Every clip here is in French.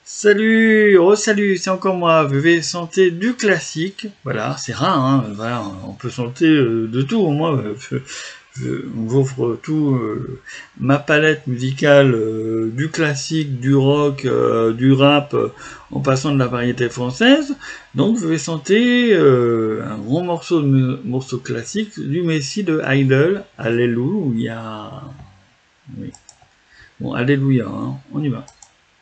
Salut, oh salut, c'est encore moi, VV Santé du classique. Voilà, c'est rare, hein, voilà, on peut chanter de tout. Moi, on j'offre tout, ma palette musicale, du classique, du rock, du rap, en passant de la variété française. Donc, VV Santé, un gros morceau classique du Messie de Idol, Alléluia. Oui. Bon, Alléluia, hein, on y va.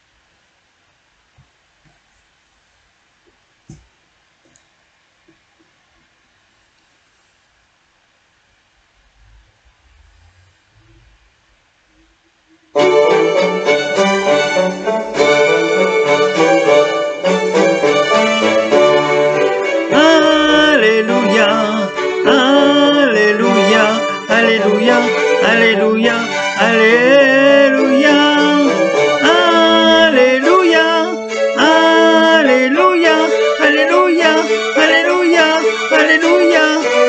Alléluia, Alléluia, Alléluia, Alléluia, Alléluia, Alléluia, Alléluia, Alléluia, Alléluia, Alléluia.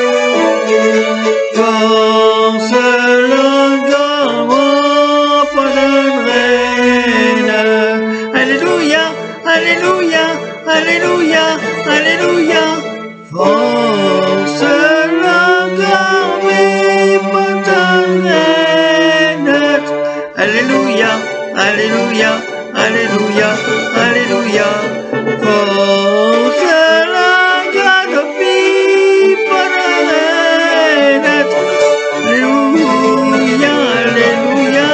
Force l'engagement pour le reine. Alléluia, Alléluia, Alléluia, Alléluia. Force l'engagement pour le reine. Alléluia, Alléluia, Alléluia, Alléluia. Force l'engagement pour le reine. Alléluia, Alléluia,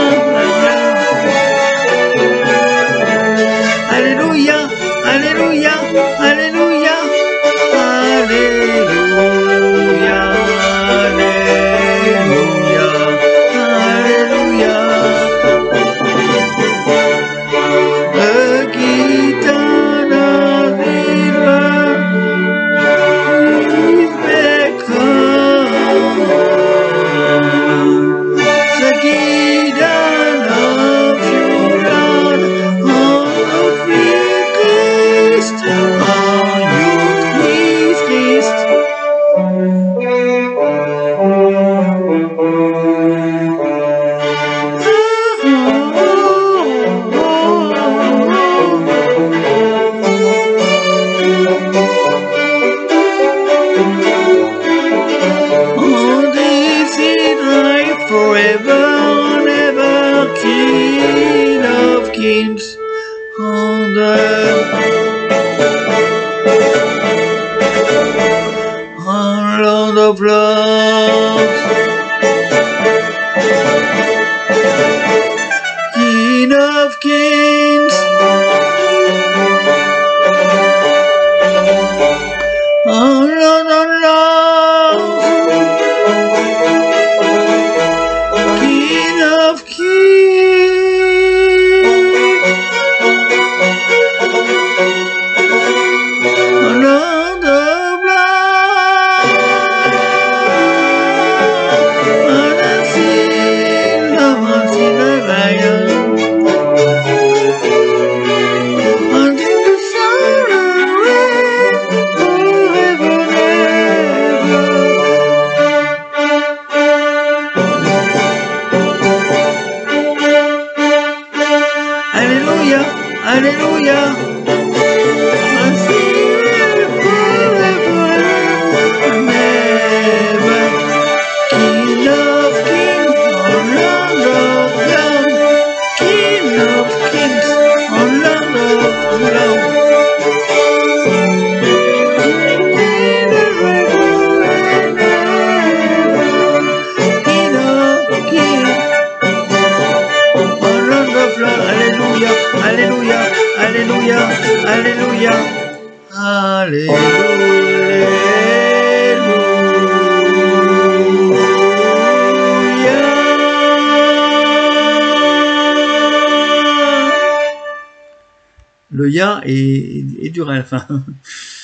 Alléluia, Alléluia, Alléluia, Alléluia, Alléluia, Alléluia. Le guitare arrive, il m'écrase. The guidon of your Lord, on your Christ, on your Christ. On this is right forever and ever, King of Kings, on the Lord of Lords, King of Kings, on Lord of Lords, King of Kings, on Lord of Alléluia, Alléluia. King of Kings, on Lord of Lords, King of Kings, on Lord of Lords. King of Kings, on Lord of Lords. Alléluia, Alléluia, Alléluia, Alléluia, Alléluia. Le ya est dur à la fin.